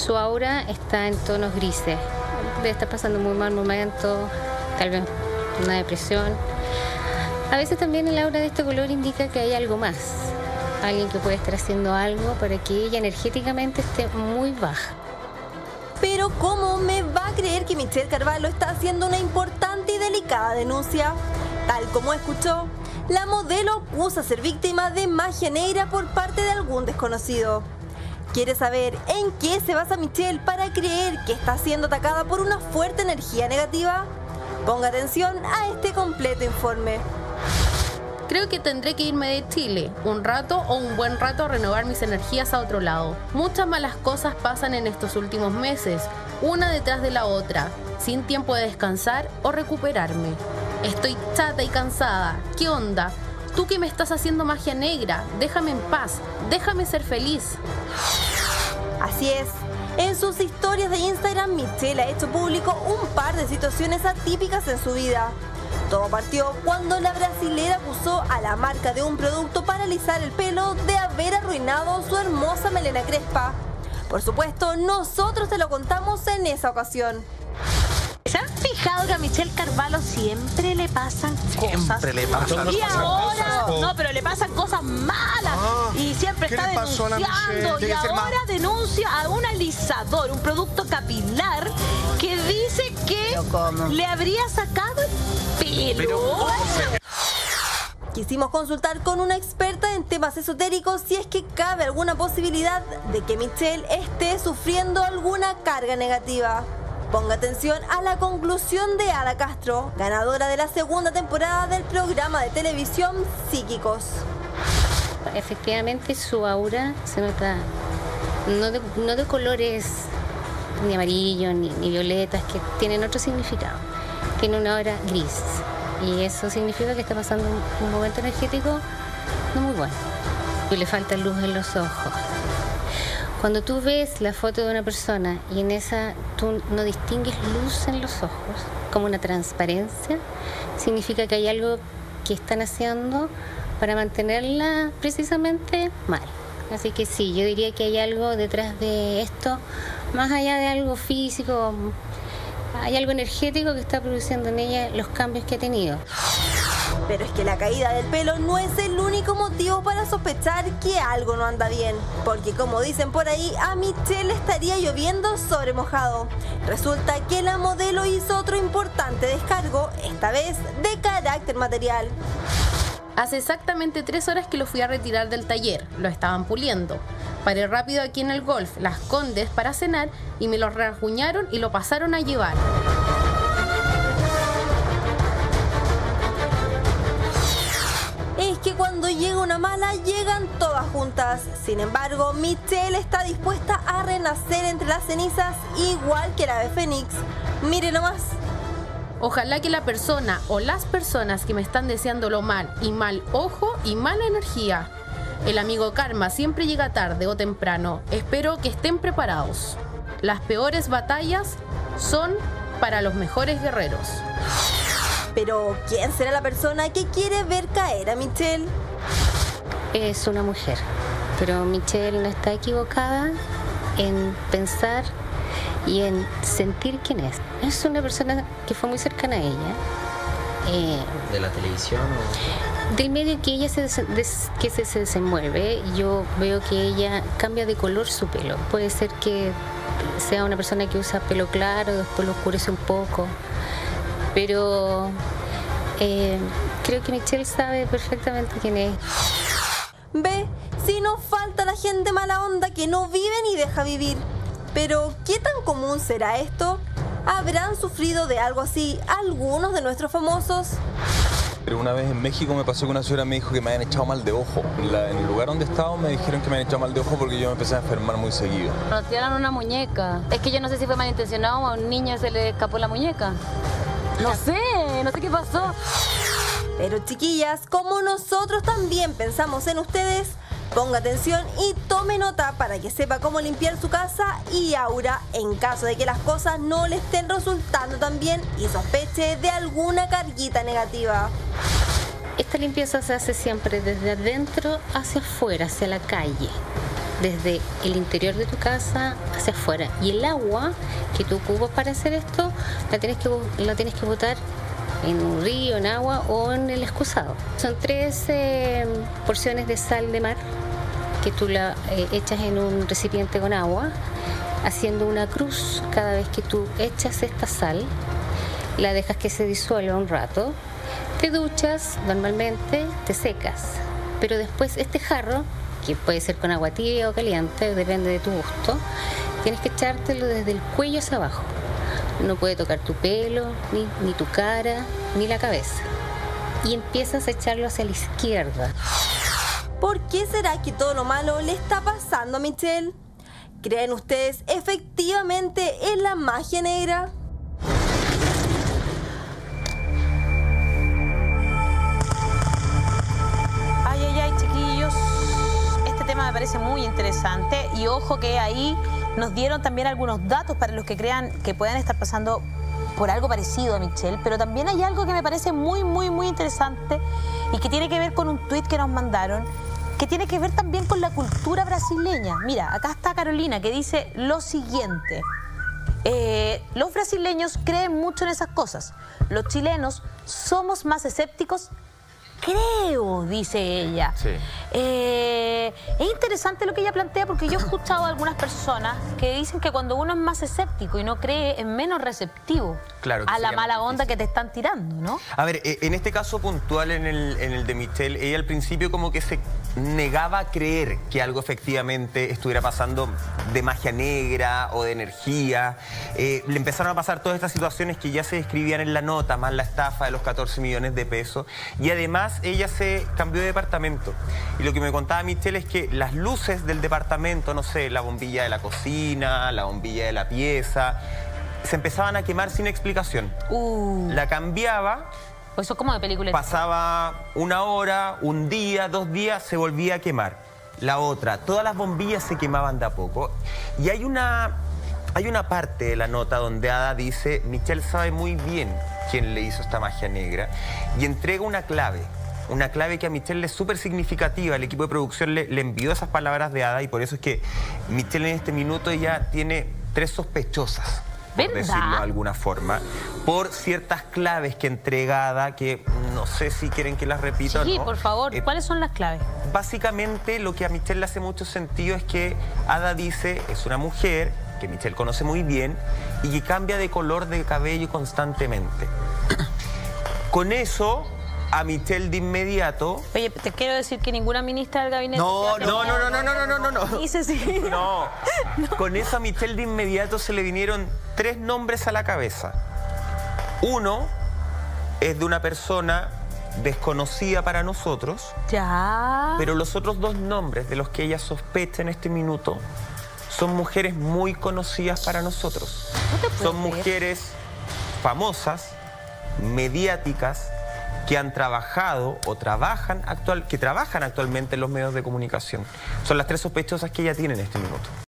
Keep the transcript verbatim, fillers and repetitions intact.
su aura está en tonos grises. Debe estar pasando un muy mal momento, tal vez una depresión. A veces también el aura de este color indica que hay algo más. Alguien que puede estar haciendo algo para que ella energéticamente esté muy baja. Pero ¿cómo me va a creer que Michelle Carvalho está haciendo una importante y delicada denuncia? Tal como escuchó, la modelo acusa ser víctima de magia negra por parte de algún desconocido. ¿Quiere saber en qué se basa Michelle para creer que está siendo atacada por una fuerte energía negativa? Ponga atención a este completo informe. Creo que tendré que irme de Chile, un rato o un buen rato a renovar mis energías a otro lado. Muchas malas cosas pasan en estos últimos meses, una detrás de la otra, sin tiempo de descansar o recuperarme. Estoy chata y cansada. ¿Qué onda? Tú que me estás haciendo magia negra, déjame en paz, déjame ser feliz. Así es. En sus historias de Instagram, Michelle ha hecho público un par de situaciones atípicas en su vida. Todo partió cuando la brasilera acusó a la marca de un producto para alisar el pelo de haber arruinado su hermosa melena crespa. Por supuesto, nosotros te lo contamos en esa ocasión. ¿Se han fijado que a Michelle Carvalho siempre le pasan cosas? Siempre le pasan Y ahora, cosas. no, pero le pasan cosas malas. Ah, y siempre ¿qué está le pasó a la denunciando. Michelle? Y Tiene que ser ahora más. denuncia a un alisador, un producto capilar, que dice que le habría sacado el pelo. Pero, Quisimos consultar con una experta en temas esotéricos si es que cabe alguna posibilidad de que Michelle esté sufriendo alguna carga negativa. Ponga atención a la conclusión de Ada Castro, ganadora de la segunda temporada del programa de televisión Psíquicos. Efectivamente su aura se nota no de, no de colores ni amarillos ni, ni violetas, que tienen otro significado. Tiene una aura gris y eso significa que está pasando un, un momento energético no muy bueno. Y le falta luz en los ojos. Cuando tú ves la foto de una persona y en esa tú no distingues luz en los ojos, como una transparencia, significa que hay algo que están haciendo para mantenerla precisamente mal. Así que sí, yo diría que hay algo detrás de esto, más allá de algo físico, hay algo energético que está produciendo en ella los cambios que ha tenido. Pero es que la caída del pelo no es el único motivo para sospechar que algo no anda bien. Porque como dicen por ahí, a Michelle estaría lloviendo sobre mojado. Resulta que la modelo hizo otro importante descargo, esta vez de carácter material. Hace exactamente tres horas que lo fui a retirar del taller, lo estaban puliendo. Paré rápido aquí en el Golf Las Condes para cenar y me lo rasguñaron y lo pasaron a llevar. Es que cuando llega una mala, llegan todas juntas. Sin embargo, Michelle está dispuesta a renacer entre las cenizas, igual que la ave Fénix. Mire nomás. Ojalá que la persona o las personas que me están deseando lo mal y mal ojo y mala energía. El amigo karma siempre llega tarde o temprano. Espero que estén preparados. Las peores batallas son para los mejores guerreros. Pero, ¿quién será la persona que quiere ver caer a Michelle? Es una mujer, pero Michelle no está equivocada en pensar y en sentir quién es. Es una persona que fue muy cercana a ella. Eh, ¿De la televisión o...? Del medio que ella se, des, que se, se desenvuelve, yo veo que ella cambia de color su pelo. Puede ser que sea una persona que usa pelo claro, después lo oscurece un poco. Pero eh, creo que Michelle sabe perfectamente quién es. Ve, si nos falta la gente mala onda que no vive ni deja vivir. Pero, ¿qué tan común será esto? ¿Habrán sufrido de algo así algunos de nuestros famosos? Pero una vez en México me pasó que una señora me dijo que me habían echado mal de ojo. En, la, en el lugar donde estaba me dijeron que me habían echado mal de ojo porque yo me empecé a enfermar muy seguido. Nos tiraron una muñeca. Es que yo no sé si fue malintencionado o a un niño se le escapó la muñeca. No sé, no sé qué pasó. Pero chiquillas, como nosotros también pensamos en ustedes, ponga atención y tome nota para que sepa cómo limpiar su casa y aura en caso de que las cosas no le estén resultando tan bien y sospeche de alguna carguita negativa. Esta limpieza se hace siempre desde adentro hacia afuera, hacia la calle. desde el interior de tu casa hacia afuera. Y el agua que tú ocupas para hacer esto, la tienes que, la tienes que botar en un río, en agua o en el excusado. Son tres eh, porciones de sal de mar que tú la eh, echas en un recipiente con agua, haciendo una cruz cada vez que tú echas esta sal. La dejas que se disuelva un rato, te duchas normalmente, te secas, pero después este jarro, que puede ser con agua tibia o caliente, depende de tu gusto, tienes que echártelo desde el cuello hacia abajo. No puede tocar tu pelo, ni, ni tu cara, ni la cabeza. Y empiezas a echarlo hacia la izquierda. ¿Por qué será que todo lo malo le está pasando a Michelle? ¿Creen ustedes efectivamente en la magia negra? Ay, ay, ay, chiquillos. Este tema me parece muy interesante. Y ojo que ahí nos dieron también algunos datos para los que crean que puedan estar pasando por algo parecido a Michelle. Pero también hay algo que me parece muy, muy, muy interesante y que tiene que ver con un tuit que nos mandaron, que tiene que ver también con la cultura brasileña. Mira, acá está Carolina, que dice lo siguiente. Eh, los brasileños creen mucho en esas cosas. Los chilenos somos más escépticos, creo, dice ella. Sí. Eh, es interesante lo que ella plantea, porque yo he escuchado a algunas personas que dicen que cuando uno es más escéptico y no cree, es menos receptivo Claro que a la sería mala más onda difícil. que te están tirando, ¿no? A ver, eh, en este caso puntual, en el, en el de Michelle, ella al principio como que se negaba a creer que algo efectivamente estuviera pasando de magia negra o de energía. Eh, le empezaron a pasar todas estas situaciones que ya se describían en la nota, más la estafa de los catorce millones de pesos. Y además ella se cambió de departamento. Y lo que me contaba Michelle es que las luces del departamento, no sé, la bombilla de la cocina, la bombilla de la pieza, se empezaban a quemar sin explicación. Uh, La cambiaba, pues eso es como de película. pasaba una hora, un día, dos días, se volvía a quemar. La otra, todas las bombillas se quemaban de a poco. Y hay una, hay una parte de la nota donde Ada dice, Michelle sabe muy bien quién le hizo esta magia negra, y entrega una clave. Una clave que a Michelle le es súper significativa. El equipo de producción le, le envió esas palabras de Ada, y por eso es que Michelle en este minuto ya tiene tres sospechosas, por ¿verdad? decirlo de alguna forma, por ciertas claves que entrega Ada, que no sé si quieren que las repita Sí, o no. por favor, Eh, ¿cuáles son las claves? Básicamente lo que a Michelle le hace mucho sentido es que Ada dice, es una mujer que Michelle conoce muy bien y que cambia de color de cabello constantemente. Con eso, a Michelle de inmediato... Oye, te quiero decir que ninguna ministra del gabinete... No, no, no, no, no, no, no, no, no. Dice sí. No, con eso a Michelle de inmediato se le vinieron tres nombres a la cabeza. Uno es de una persona desconocida para nosotros, Ya. pero los otros dos nombres de los que ella sospecha en este minuto son mujeres muy conocidas para nosotros. No te puedo Son creer. mujeres famosas, mediáticas, que han trabajado o trabajan actual, que trabajan actualmente en los medios de comunicación. Son las tres sospechosas que ella tiene en este minuto.